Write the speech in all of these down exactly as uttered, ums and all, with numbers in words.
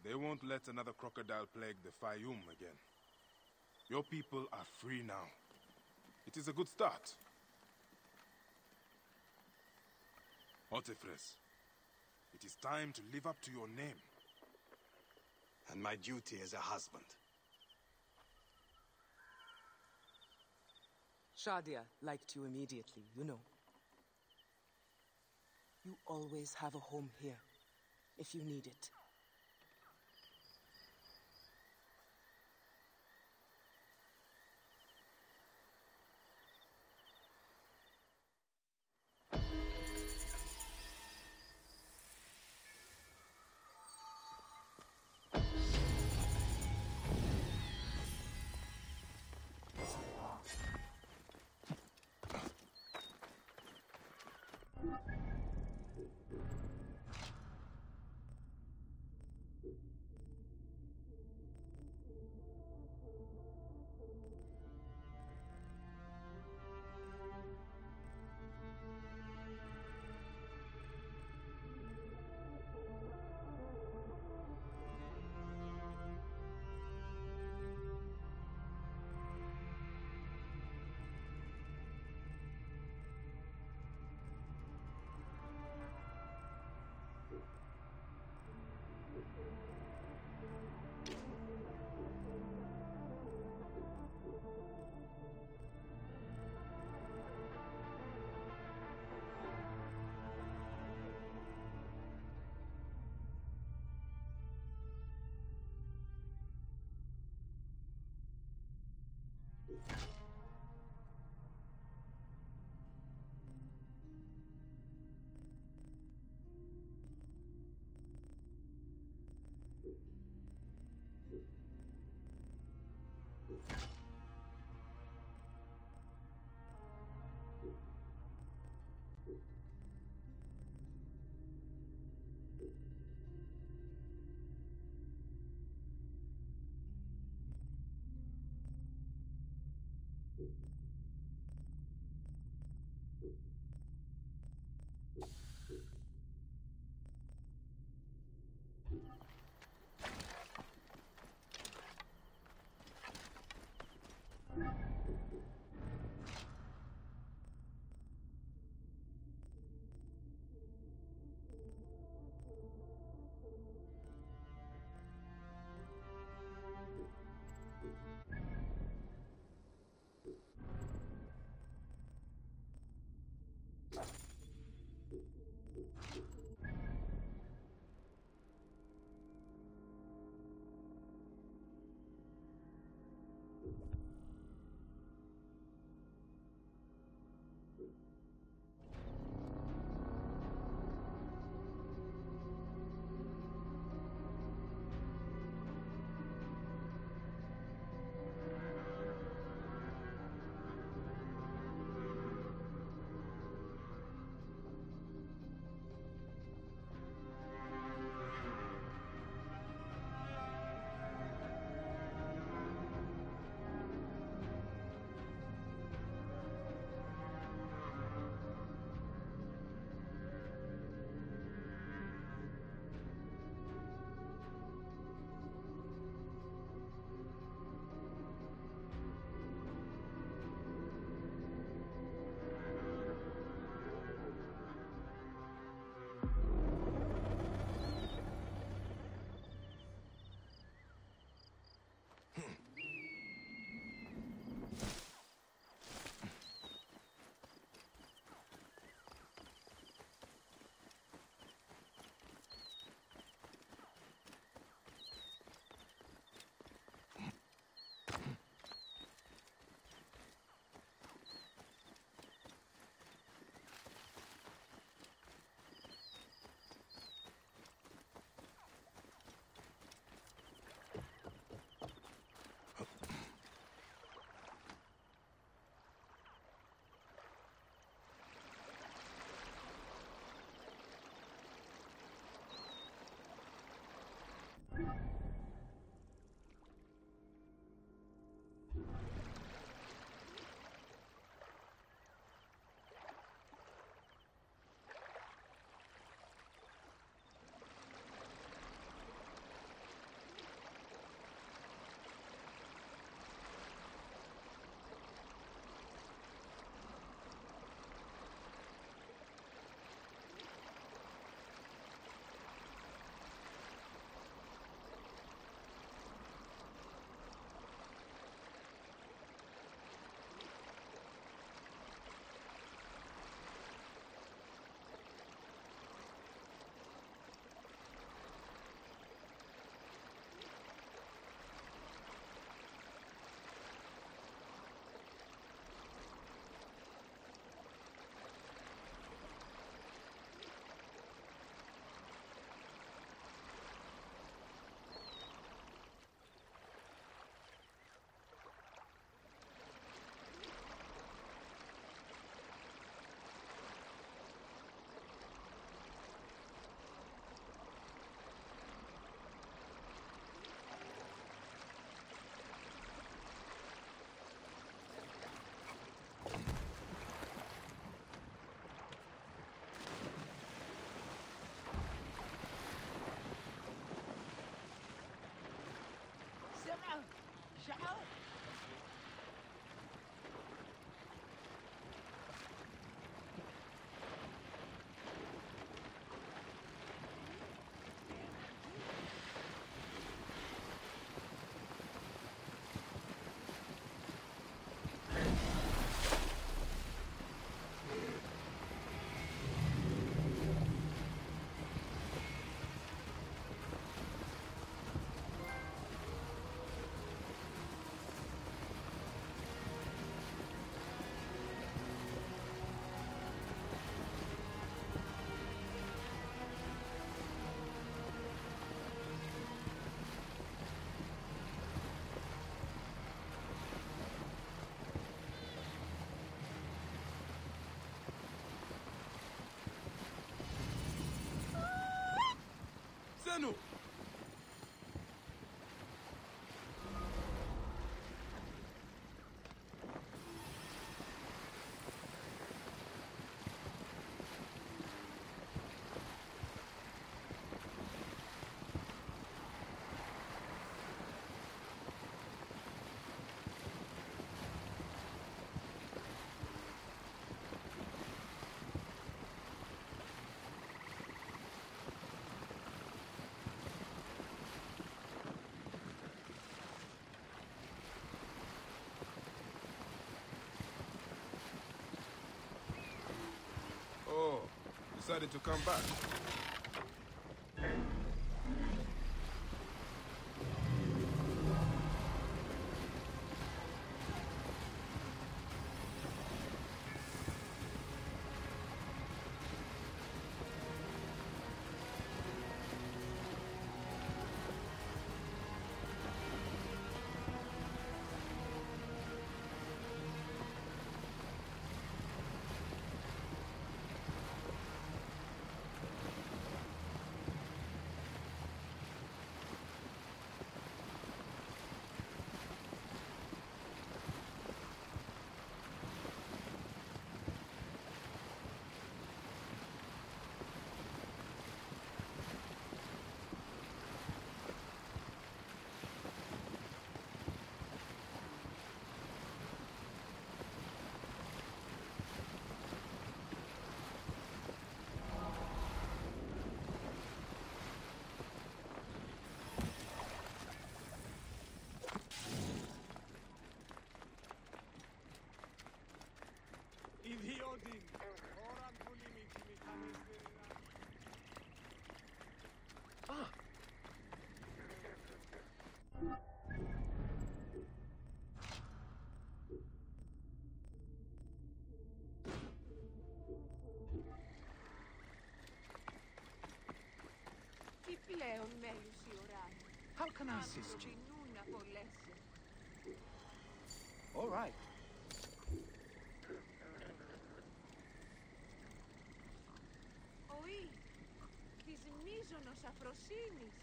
They won't let another crocodile plague the Fayum again. Your people are free now. It is a good start. Otefres, it is time to live up to your name. And my duty as a husband. Shadia liked you immediately, you know. You always have a home here, if you need it. Zenu! Oh, decided to come back. Ah! Τι πλέον μέλους η ουράνη. How can I assist you? Ανθρωπινούν να απολέσει. All right. Οή, της μείζωνος αφροσύνης.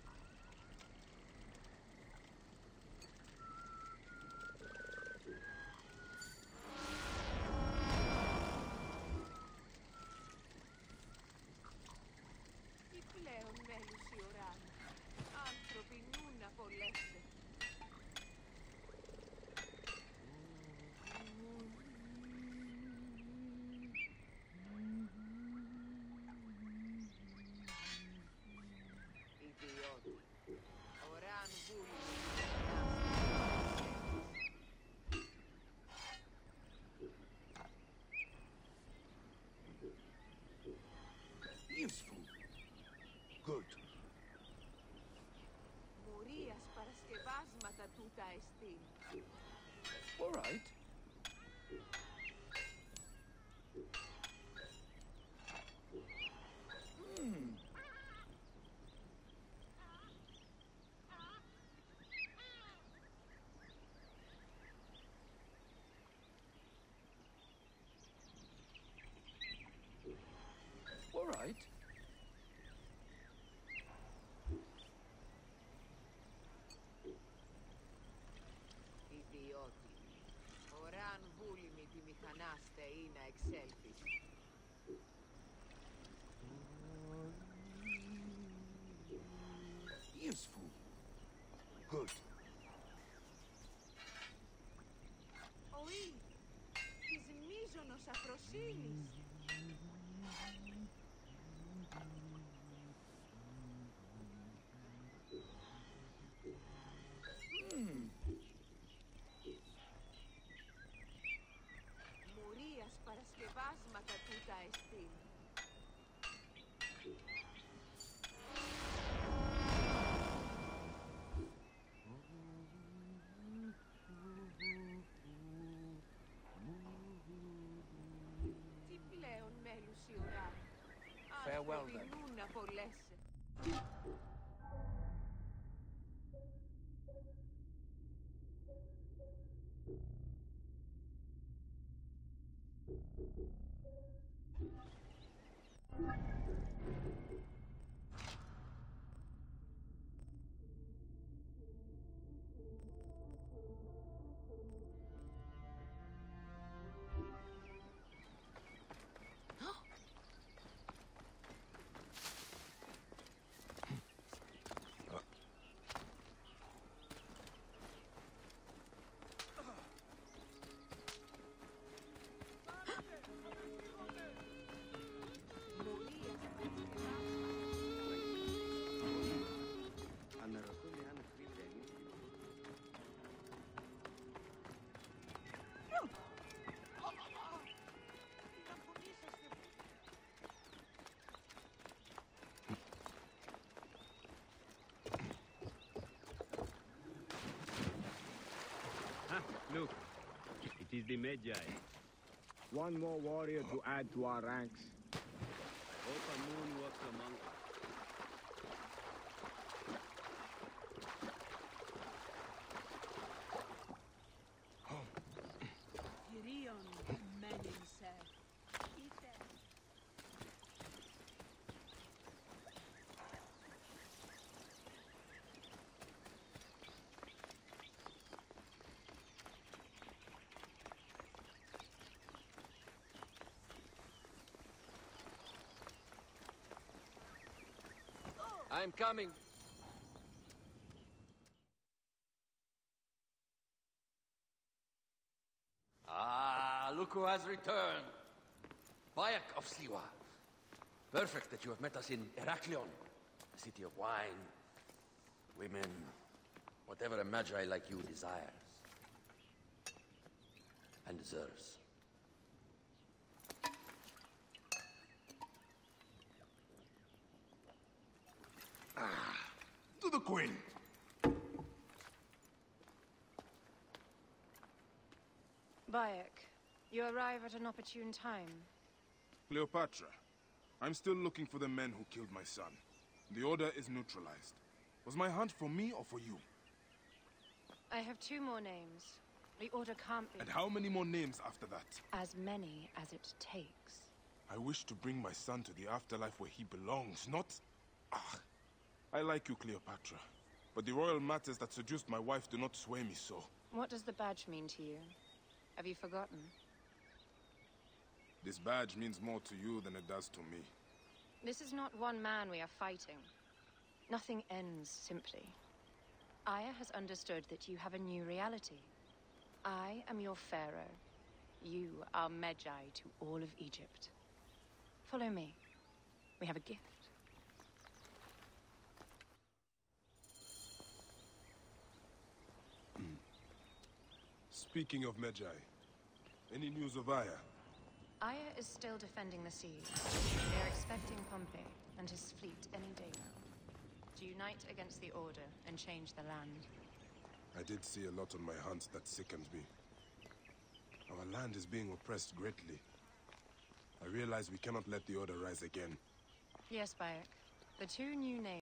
Τι πλέον μέλους η ουράνη. Άνθρωποι νουν να απολέσει. Ιδιώτη. Ωράν βούλη. Useful. Good. Μουρίας παρασκευάσματα τούτα εστίν. All right. Hmm. All right. Ιδιώτη. Ωράν βούλημη τη μηχανάστε ή να εξέλθεις. Useful. Good. δίνεις? Μουρίας παρασκευάσματα τούτα εστίν. Τι πλέον μέλους η ώρα. Farewell, then. Άνθρωποι νου να πολλέσαι. Look, it is the Medjay. One more warrior to add to our ranks. I hope a moon walks among us. Κυρίων μένυνσε. Είτε. I'm coming. Ah, look who has returned. Bayek of Siwa. Perfect that you have met us in Heraklion, the city of wine, women, whatever a Medjay like you desires and deserves. To the Queen! Bayek, you arrive at an opportune time. Cleopatra, I'm still looking for the men who killed my son. The order is neutralized. Was my hunt for me or for you? I have two more names. The order can't be And how many more names after that? as many as it takes. I wish to bring my son to the afterlife where he belongs, not... Ah, I like you, Cleopatra. But the royal matters that seduced my wife do not sway me so. What does the badge mean to you? Have you forgotten? This badge means more to you than it does to me. This is not one man we are fighting. Nothing ends simply. Aya has understood that you have a new reality. I am your pharaoh. You are Medjay to all of Egypt. Follow me. We have a gift. Speaking of Medjay, any news of Aya? Aya is still defending the seas. They are expecting Pompey and his fleet any day now. To unite against the Order and change the land. I did see a lot on my hunts that sickened me. Our land is being oppressed greatly. I realize we cannot let the Order rise again. Yes, Bayek. The two new names